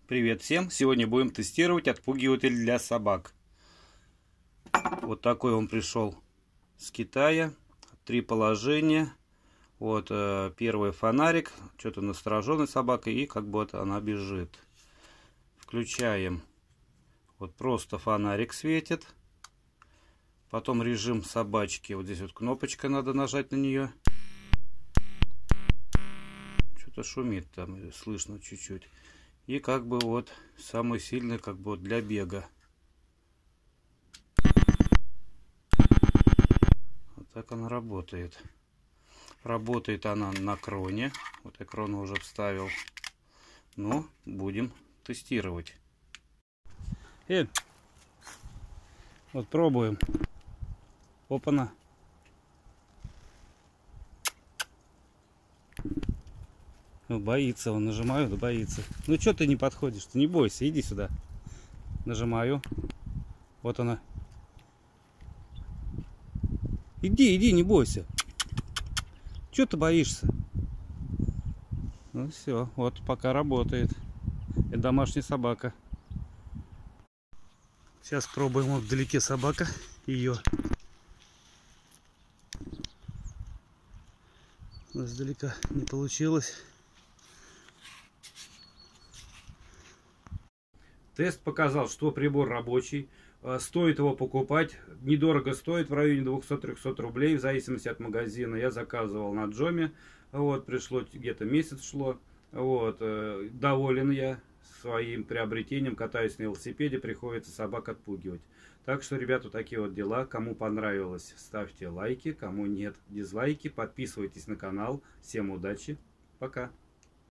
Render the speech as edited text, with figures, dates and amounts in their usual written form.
Привет всем! Сегодня будем тестировать отпугиватель для собак. Вот такой он пришел с Китая. 3 положения. Вот первый фонарик. Что-то настороженная собака. И как бы вот она бежит. Включаем. Вот просто фонарик светит. Потом режим собачки. Вот здесь вот кнопочка, надо нажать на нее. Что-то шумит там, слышно чуть-чуть. И как бы вот самый сильный как бы вот для бега. Вот так она работает. Работает она на кроне. Вот я крону уже вставил. Но будем тестировать. Вот пробуем. Опа-на. Ну, боится он, нажимаю, да боится. Ну что ты не подходишь? Ты не бойся, иди сюда. Нажимаю. Вот она. Иди, не бойся. Что ты боишься? Ну все, вот пока работает. Это домашняя собака. Сейчас пробуем, вот вдалеке собака. Ее. Издалека не получилось. Тест показал, что прибор рабочий. Стоит его покупать. Недорого стоит, в районе 200-300 рублей, в зависимости от магазина. Я заказывал на Джоме. Вот, пришло где-то месяц шло. Вот, доволен я своим приобретением. Катаюсь на велосипеде, приходится собак отпугивать. Так что, ребята, такие вот дела. Кому понравилось, ставьте лайки. Кому нет, дизлайки. Подписывайтесь на канал. Всем удачи. Пока.